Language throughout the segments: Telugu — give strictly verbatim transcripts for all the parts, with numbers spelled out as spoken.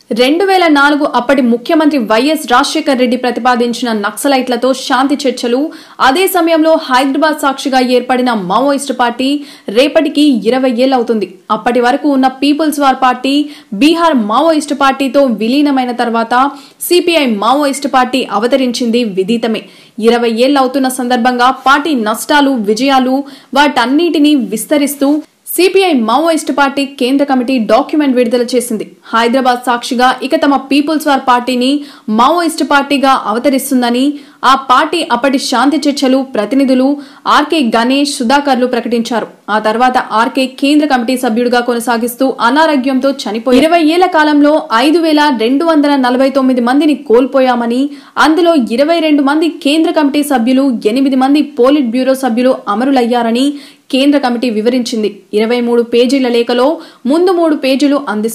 రెండు వేల నాలుగు అప్పటి ముఖ్యమంత్రి వైఎస్ రాజశేఖర్ రెడ్డి ప్రతిపాదించిన నక్సలైట్లతో శాంతి చర్చలు, అదే సమయంలో హైదరాబాద్ సాక్షిగా ఏర్పడిన మావోయిస్టు పార్టీ రేపటికి ఇరవై ఏళ్లవుతుంది. అప్పటి వరకు ఉన్న people's war party Bihar Maoist పార్టీతో విలీనమైన తర్వాత సిపిఐ మావోయిస్టు పార్టీ అవతరించింది విదితమే. ఇరవై ఏళ్లవుతున్న సందర్భంగా పార్టీ నష్టాలు, విజయాలు వాటన్నిటినీ విస్తరిస్తూ సిపిఐ మావోయిస్టు పార్టీ కేంద్ర కమిటీ డాక్యుమెంట్ విడుదల చేసింది. హైదరాబాద్ సాక్షిగా ఇక తమ పీపుల్స్ వార్ పార్టీని మావోయిస్టు పార్టీగా అవతరిస్తుందని ఆ పార్టీ అప్పటి శాంతి చర్చలు ప్రతినిధులు ఆర్కే గణేష్, సుధాకర్లు ప్రకటించారు. ఆ తర్వాత ఆర్కే కేంద్ర కమిటీ సభ్యుడిగా కొనసాగిస్తూ అనారోగ్యంతో చనిపోయి ఇరవై ఏళ్ల కాలంలో ఐదు వేల రెండు వందల నలభై తొమ్మిది మందిని కోల్పోయామని, అందులో ఇరవై రెండు మంది కేంద్ర కమిటీ సభ్యులు, ఎనిమిది మంది పోలిట్ బ్యూరో సభ్యులు అమరులయ్యారని కేంద్ర కమిటీ వివరించింది. ఇరవై మూడు పేజీల లేఖలో ముందు మూడు పేజీలు అందిస్తుంది.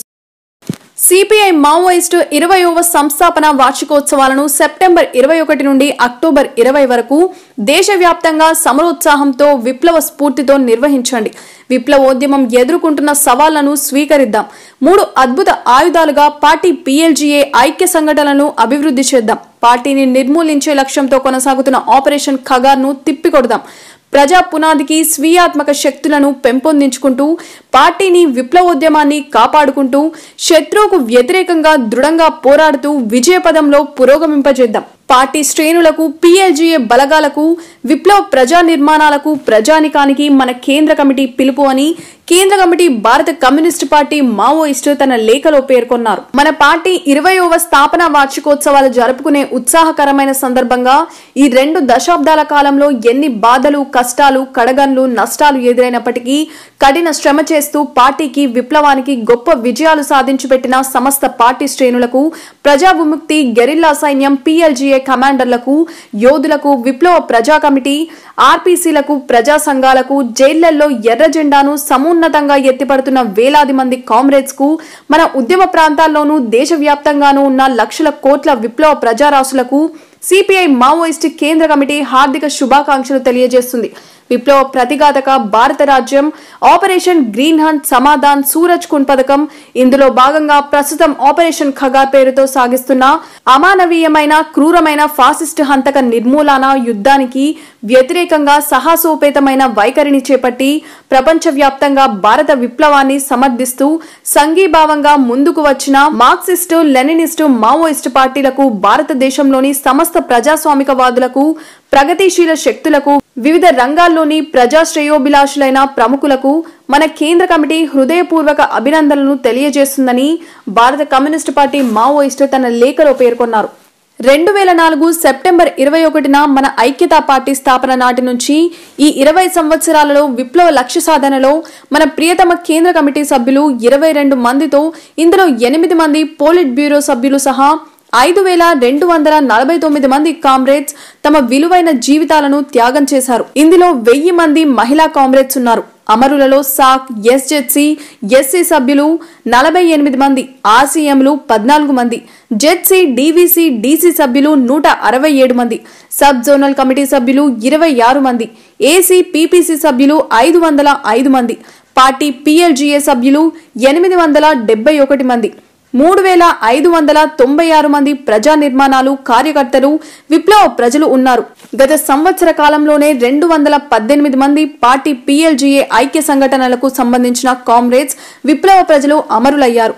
సిపిఐ మావోయిస్టు ఇరవైవ సంస్థాపన వార్షికోత్సవాలను సెప్టెంబర్ ఇరవై ఒకటి నుండి అక్టోబర్ ఇరవై వరకు దేశవ్యాప్తంగా సమరోత్సాహంతో, విప్లవ స్ఫూర్తితో నిర్వహించండి. విప్లవోద్యమం ఎదుర్కొంటున్న సవాళ్లను స్వీకరిద్దాం. మూడు అద్భుత ఆయుధాలుగా పార్టీ పీఎల్జీఏ ఐక్య సంఘటనలను అభివృద్ధి చేద్దాం. పార్టీని నిర్మూలించే లక్ష్యంతో కొనసాగుతున్న ఆపరేషన్ ఖగార్ను తిప్పికొడదాం. ప్రజా పునాదికి స్వీయాత్మక శక్తులను పెంపొందించుకుంటూ, పార్టీని, విప్లవోద్యమాన్ని కాపాడుకుంటూ, శత్రువుకు వ్యతిరేకంగా దృఢంగా పోరాడుతూ విజయపదంలో పురోగమింపజేద్దాం. పార్టీ శ్రేణులకు, పీఎల్జీఏ బలగాలకు, విప్లవ ప్రజా నిర్మాణాలకు, ప్రజానికానికి మన కేంద్ర కమిటీ పిలుపు అని కేంద్ర కమిటీ భారత కమ్యూనిస్టు పార్టీ మావోయిస్టు తన లేఖలో పేర్కొన్నారు. మన పార్టీ ఇరవైవ స్థాపన వార్షికోత్సవాలు జరుపుకునే ఉత్సాహకరమైన సందర్భంగా ఈ రెండు దశాబ్దాల కాలంలో ఎన్ని బాధలు, కష్టాలు, కడగన్లు, నష్టాలు ఎదురైనప్పటికీ కఠిన శ్రమ చేస్తూ పార్టీకి, విప్లవానికి గొప్ప విజయాలు సాధించి పెట్టిన సమస్త పార్టీ శ్రేణులకు, ప్రజా విముక్తి గెరిల్లా సైన్యం, పీఎల్జీఏ కమాండర్లకు, యోధులకు, విప్లవ ప్రజా కమిటీ, ఆర్పీసీలకు, ప్రజా సంఘాలకు, జైళ్లలో ఎర్ర జెండాను సమున్నతంగా ఎత్తిపడుతున్న వేలాది మంది కామ్రేడ్స్ కు, మన ఉద్యమ ప్రాంతాల్లోనూ దేశవ్యాప్తంగానూ ఉన్న లక్షల కోట్ల విప్లవ ప్రజారాశులకు సిపిఐ మావోయిస్టు కేంద్ర కమిటీ హార్దిక శుభాకాంక్షలు తెలియజేస్తుంది. విప్లవ ప్రతిఘాతక భారత రాజ్యం operation green hunt, Samadhan, Suraj Kund పథకం, ఇందులో భాగంగా ప్రస్తుతం ఆపరేషన్ ఖగార్ పేరుతో సాగిస్తున్న అమానవీయమైన, క్రూరమైన ఫాసిస్టు హంతక నిర్మూలన యుద్ధానికి వ్యతిరేకంగా సాహసోపేతమైన వైఖరిని చేపట్టి ప్రపంచవ్యాప్తంగా భారత విప్లవాన్ని సమర్థిస్తూ సంఘీభావంగా ముందుకు వచ్చిన మార్క్సిస్టు, లెనినిస్టు, మావోయిస్టు పార్టీలకు, భారతదేశంలోని సమస్త ప్రజాస్వామికవాదులకు, ప్రగతిశీల శక్తులకు, వివిధ రంగాల్లోని ప్రజా శ్రేయోభిలాషులైన ప్రముఖులకు మన కేంద్ర కమిటీ హృదయపూర్వక అభినందనలను తెలియజేస్తుందని భారత కమ్యూనిస్టు పార్టీ మావోయిస్టు తన లేఖలో పేర్కొన్నారు. రెండు వేల నాలుగు సెప్టెంబర్ ఇరవై ఒకటిన మన ఐక్యతా పార్టీ స్థాపన నాటి నుంచి ఈ ఇరవై సంవత్సరాలలో విప్లవ లక్ష్య సాధనలో మన ప్రియతమ కేంద్ర కమిటీ సభ్యులు ఇరవై రెండు మందితో, ఇందులో ఎనిమిది మంది పోలిట్ బ్యూరో సభ్యులు సహా ఐదు వేల రెండు వందల నలభై తొమ్మిది మంది కామ్రేడ్స్ తమ విలువైన జీవితాలను త్యాగం చేశారు. ఇందులో వెయ్యి మంది మహిళా కామ్రేడ్స్ ఉన్నారు. అమరులలో సాక్, ఎస్జెడ్సీ, ఎస్సీ సభ్యులు నలభై ఎనిమిది మంది, ఆర్సీఎంలు పద్నాలుగు మంది, జెడ్సీ, డీవీసీ, డీసీ సభ్యులు నూట అరవై ఏడు మంది, సబ్ జోనల్ కమిటీ సభ్యులు ఇరవై ఆరు మంది, ఏసీ, పీపీసీ సభ్యులు ఐదు వందల ఐదు మంది, పార్టీ పీఎల్జీఏ సభ్యులు ఎనిమిది వందల డెబ్బై ఒకటి మంది, మూడు వేల ఐదు వందల తొంభై ఆరు మంది ప్రజా నిర్మాణాలు, కార్యకర్తలు, విప్లవ ప్రజలు ఉన్నారు. గత సంవత్సర కాలంలోనే రెండు వందల పద్దెనిమిది మంది పార్టీ పీఎల్జీఏ ఐక్య సంఘటనలకు సంబంధించిన కామ్రేడ్స్, విప్లవ ప్రజలు అమరులయ్యారు.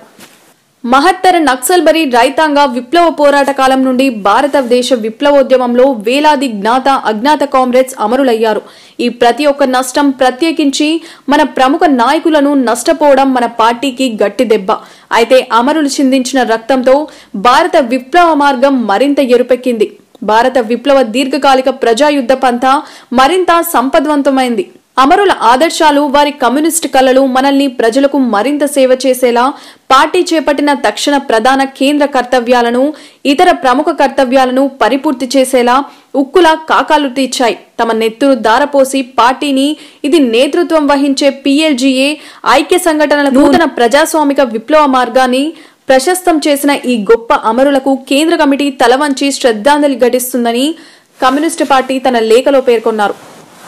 మహత్తర నక్సల్బరీ రైతాంగ విప్లవ పోరాట కాలం నుండి భారతదేశ విప్లవోద్యమంలో వేలాది జ్ఞాత, అజ్ఞాత కామ్రేడ్స్ అమరులయ్యారు. ఈ ప్రతి ఒక్క నష్టం, ప్రత్యేకించి మన ప్రముఖ నాయకులను నష్టపోవడం మన పార్టీకి గట్టి దెబ్బ. అయితే అమరులు చిందించిన రక్తంతో భారత విప్లవ మార్గం మరింత ఎరుపెక్కింది. భారత విప్లవ దీర్ఘకాలిక ప్రజాయుద్ధ పంథా మరింత సంపద్వంతమైంది. అమరుల ఆదర్శాలు, వారి కమ్యూనిస్టు కళలు మనల్ని ప్రజలకు మరింత సేవ చేసేలా, పార్టీ చేపట్టిన తక్షణ ప్రధాన కేంద్ర కర్తవ్యాలను, ఇతర ప్రముఖ కర్తవ్యాలను పరిపూర్తి చేసేలా ఉక్కుల కాకాలు తీర్చాయి. తమ నెత్తురు దారపోసి పార్టీని, ఇది నేతృత్వం వహించే పీఎల్జీఏ ఐక్య సంఘటనల నూతన ప్రజాస్వామిక విప్లవ మార్గాన్ని ప్రశస్తం చేసిన ఈ గొప్ప అమరులకు కేంద్ర కమిటీ తలవంచి శ్రద్ధాంజలి ఘటిస్తుందని కమ్యూనిస్టు పార్టీ తన లేఖలో పేర్కొన్నారు.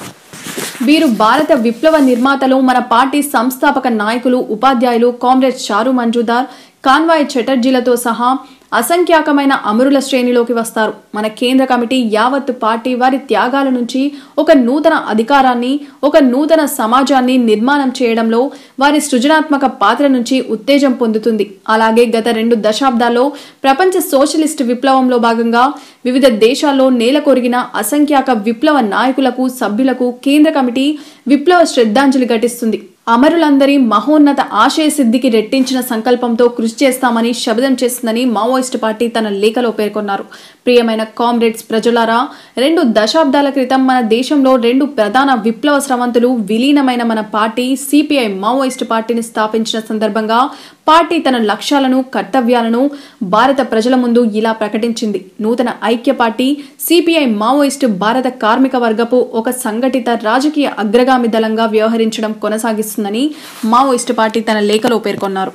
వీరు భారత విప్లవ నిర్మాతలు, మన పార్టీ సంస్థాపక నాయకులు, ఉపాధ్యాయులు కామ్రేడ్ చారు మంజుదార్, కాన్వాయ్ చటర్జీలతో సహా అసంఖ్యాకమైన అమరుల శ్రేణిలోకి వస్తారు. మన కేంద్ర కమిటీ యావత్తు పార్టీ వారి త్యాగాల నుంచి ఒక నూతన అధికారాన్ని, ఒక నూతన సమాజాన్ని నిర్మాణం చేయడంలో వారి సృజనాత్మక పాత్ర నుంచి ఉత్తేజం పొందుతుంది. అలాగే గత రెండు దశాబ్దాల్లో ప్రపంచ సోషలిస్ట్ విప్లవంలో భాగంగా వివిధ దేశాల్లో నేలకొరిగిన అసంఖ్యాక విప్లవ నాయకులకు, సభ్యులకు కేంద్ర కమిటీ విప్లవ శ్రద్ధాంజలి ఘటిస్తుంది. అమరులందరి మహోన్నత ఆశయ సిద్ధికి రెట్టించిన సంకల్పంతో కృషి చేస్తామని శపథం చేస్తుందని మావోయిస్టు పార్టీ తన లేఖలో పేర్కొన్నారు. ప్రియమైన కామ్రేడ్స్ ప్రజలారా, రెండు దశాబ్దాల క్రితం మన దేశంలో రెండు ప్రధాన విప్లవ స్రవంతులు విలీనమైన మన పార్టీ సిపిఐ మావోయిస్టు పార్టీని స్థాపించిన సందర్భంగా పార్టీ తన లక్ష్యాలను, కర్తవ్యాలను భారత ప్రజల ముందు ఇలా ప్రకటించింది. నూతన ఐక్య పార్టీ సిపిఐ మావోయిస్టు భారత కార్మిక వర్గపు ఒక సంఘటిత రాజకీయ అగ్రగామి దళంగా వ్యవహరించడం కొనసాగిస్తుందని మావోయిస్టు పార్టీ తన లేఖలో పేర్కొన్నారు.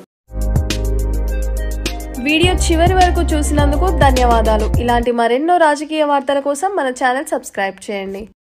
వీడియో చివరి వరకు చూసినందుకు ధన్యవాదాలు. ఇలాంటి మరెన్నో రాజకీయ వార్తల కోసం మన ఛానల్ సబ్స్క్రైబ్ చేయండి.